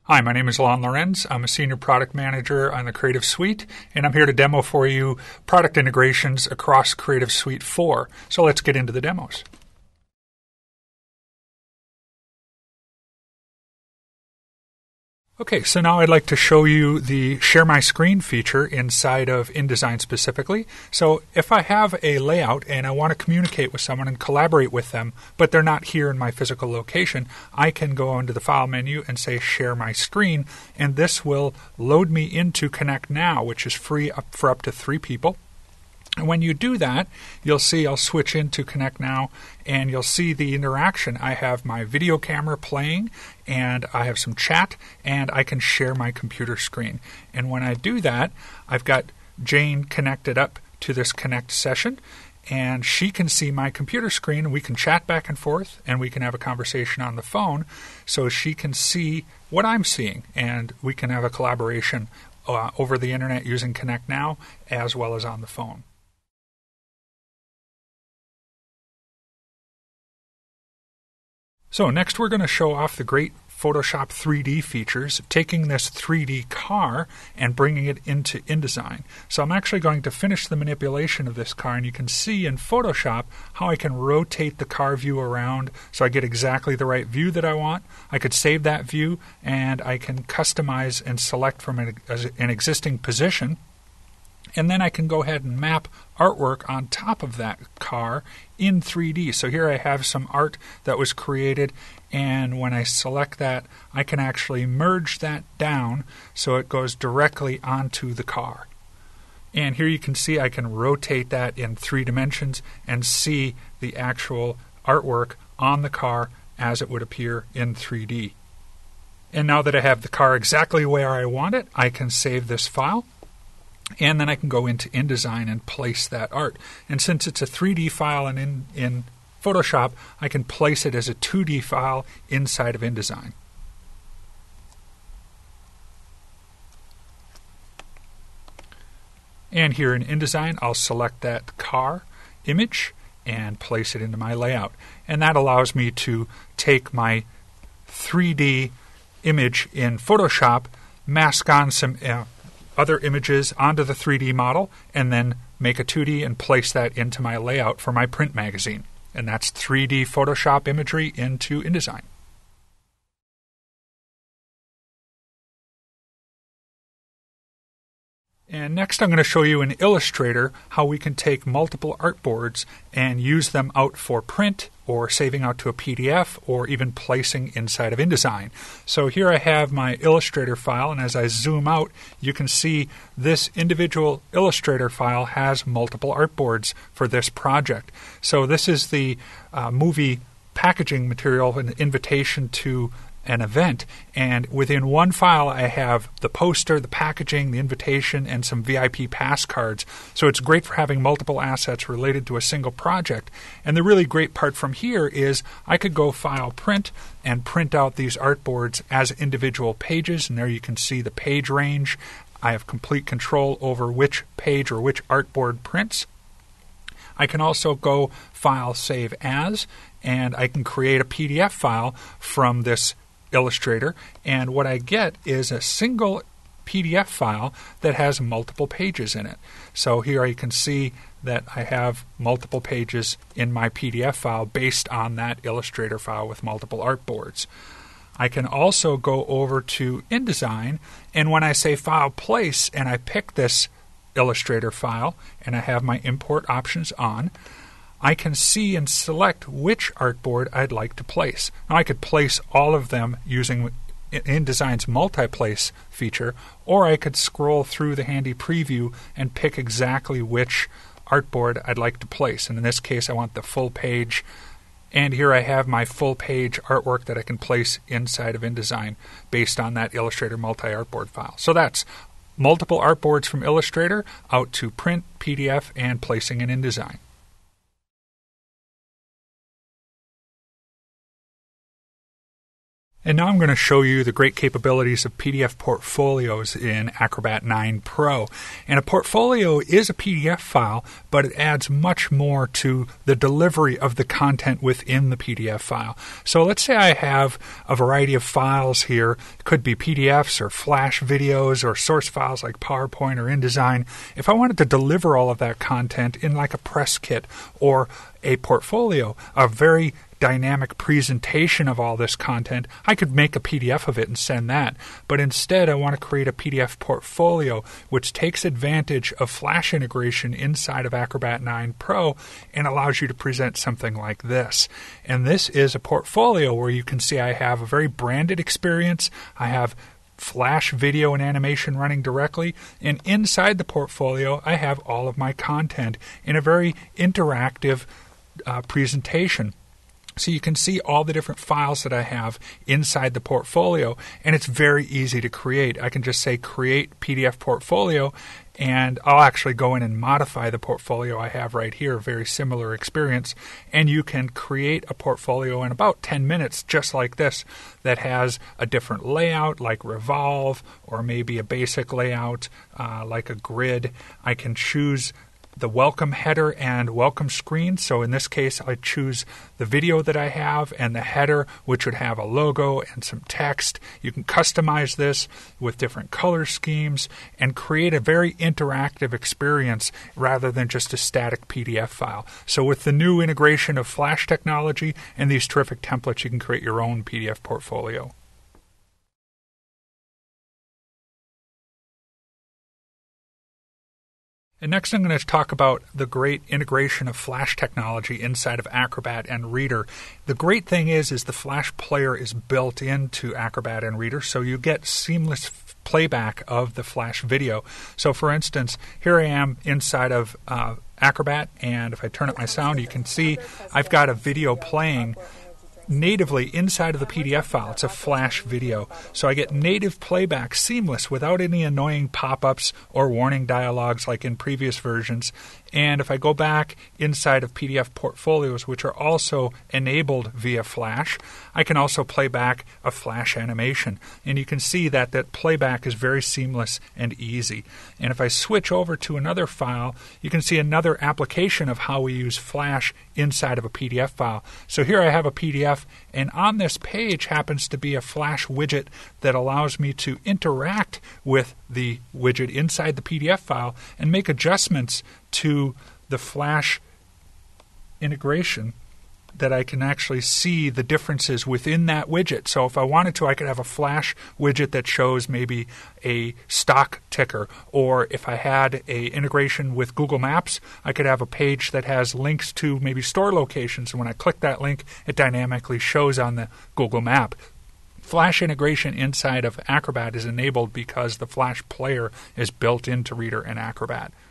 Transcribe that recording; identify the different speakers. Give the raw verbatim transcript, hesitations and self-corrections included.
Speaker 1: Hi, my name is Lon Lorenz. I'm a Senior Product Manager on the Creative Suite, and I'm here to demo for you product integrations across Creative Suite four. So let's get into the demos. Okay, so now I'd like to show you the Share My Screen feature inside of InDesign specifically. So if I have a layout and I want to communicate with someone and collaborate with them, but they're not here in my physical location, I can go into the File menu and say Share My Screen, and this will load me into Connect Now, which is free up for up to three people. And when you do that, you'll see I'll switch into Connect Now, and you'll see the interaction. I have my video camera playing, and I have some chat, and I can share my computer screen. And when I do that, I've got Jane connected up to this Connect session, and she can see my computer screen, and we can chat back and forth, and we can have a conversation on the phone, so she can see what I'm seeing, and we can have a collaboration uh, over the internet using Connect Now as well as on the phone. So next we're going to show off the great Photoshop three D features, taking this three D car and bringing it into InDesign. So I'm actually going to finish the manipulation of this car, and you can see in Photoshop how I can rotate the car view around so I get exactly the right view that I want. I could save that view, and I can customize and select from an, an existing position. And then I can go ahead and map artwork on top of that car in three D. So here I have some art that was created, and when I select that, I can actually merge that down so it goes directly onto the car. And here you can see I can rotate that in three dimensions and see the actual artwork on the car as it would appear in three D. And now that I have the car exactly where I want it, I can save this file. And then I can go into InDesign and place that art. And since it's a three D file and in, in Photoshop, I can place it as a two D file inside of InDesign. And here in InDesign, I'll select that car image and place it into my layout. And that allows me to take my three D image in Photoshop, mask on some uh, other images onto the three D model, and then make a two D and place that into my layout for my print magazine. And that's three D Photoshop imagery into InDesign. And next I'm going to show you in Illustrator how we can take multiple artboards and use them out for print or saving out to a P D F or even placing inside of InDesign. So here I have my Illustrator file, and as I zoom out, you can see this individual Illustrator file has multiple artboards for this project. So this is the uh, movie packaging material, an invitation to an event, and within one file I have the poster, the packaging, the invitation, and some V I P pass cards. So it's great for having multiple assets related to a single project. And the really great part from here is I could go File Print and print out these artboards as individual pages, and there you can see the page range. I have complete control over which page or which artboard prints. I can also go File Save As, and I can create a P D F file from this Illustrator, and what I get is a single P D F file that has multiple pages in it. So here you can see that I have multiple pages in my P D F file based on that Illustrator file with multiple artboards. I can also go over to InDesign, and when I say File Place and I pick this Illustrator file and I have my import options on, I can see and select which artboard I'd like to place. Now I could place all of them using InDesign's multi-place feature, or I could scroll through the handy preview and pick exactly which artboard I'd like to place. And in this case, I want the full page. And here I have my full page artwork that I can place inside of InDesign based on that Illustrator multi-artboard file. So that's multiple artboards from Illustrator out to print, P D F, and placing in InDesign. And now I'm going to show you the great capabilities of P D F portfolios in Acrobat nine Pro. And a portfolio is a P D F file, but it adds much more to the delivery of the content within the P D F file. So let's say I have a variety of files here. It could be P D Fs or Flash videos or source files like PowerPoint or InDesign. If I wanted to deliver all of that content in like a press kit or a portfolio, a very dynamic presentation of all this content, I could make a P D F of it and send that. But instead, I want to create a P D F portfolio which takes advantage of Flash integration inside of Acrobat nine Pro and allows you to present something like this. And this is a portfolio where you can see I have a very branded experience. I have Flash video and animation running directly, and inside the portfolio I have all of my content in a very interactive uh, presentation. So you can see all the different files that I have inside the portfolio, and it's very easy to create. I can just say create P D F portfolio, and I'll actually go in and modify the portfolio I have right here, a very similar experience, and you can create a portfolio in about ten minutes just like this that has a different layout like Revolve or maybe a basic layout uh, like a grid. I can choose the welcome header and welcome screen. So in this case, I choose the video that I have and the header, which would have a logo and some text. You can customize this with different color schemes and create a very interactive experience rather than just a static P D F file. So with the new integration of Flash technology and these terrific templates, you can create your own P D F portfolio. And next I'm going to talk about the great integration of Flash technology inside of Acrobat and Reader. The great thing is, is the Flash player is built into Acrobat and Reader, so you get seamless playback of the Flash video. So for instance, here I am inside of uh, Acrobat, and if I turn up my sound, you can see I've got a video playing natively inside of the P D F file. It's a Flash video. So I get native playback seamless without any annoying pop-ups or warning dialogues like in previous versions. And if I go back inside of P D F portfolios, which are also enabled via Flash, I can also play back a Flash animation. And you can see that that playback is very seamless and easy. And if I switch over to another file, you can see another application of how we use Flash inside of a P D F file. So here I have a P D F, and on this page happens to be a Flash widget that allows me to interact with the widget inside the P D F file and make adjustments to the Flash integration that I can actually see the differences within that widget. So if I wanted to, I could have a Flash widget that shows maybe a stock ticker, or if I had a integration with Google Maps, I could have a page that has links to maybe store locations, and when I click that link, it dynamically shows on the Google Map. Flash integration inside of Acrobat is enabled because the Flash player is built into Reader and Acrobat.